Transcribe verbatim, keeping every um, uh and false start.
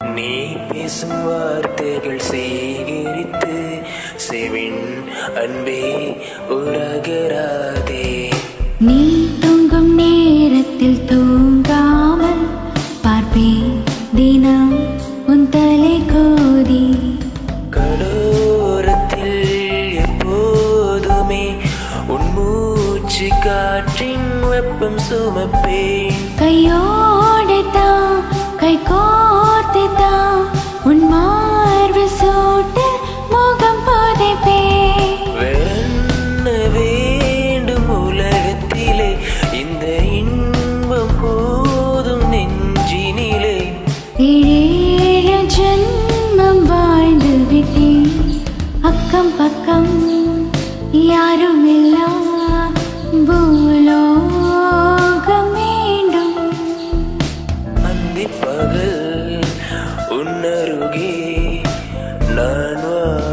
நீ பேசும் வார்த்தைகள் சேகரித்து செவின் அன்பே உலகராதே. நீ தூங்கும் நேரத்தில் தூங்காமல் பார்ப்பேன் தினம் உன் தலை கோதி. கடோரத்தில் எப்போதுமே உன் மூச்சு காற்றின் வெப்பம் சுமப்பேன். கையோடைத்தான் கை கோர்த்துதான் உன் மார்பு சூட்ட முகம் புதைப்பேன். வேறென்ன வேண்டும் உலகத்திலே, இந்த இன்பம் போதும் நெஞ்சினிலே. ஏழு ஜென்மம் வாழ்ந்து விட்டேன், அக்கம் பக்கம் யாரும் இல்லா பூலோகம் வேண்டும். அந்திப் பகல் உன்னருகே நான் வா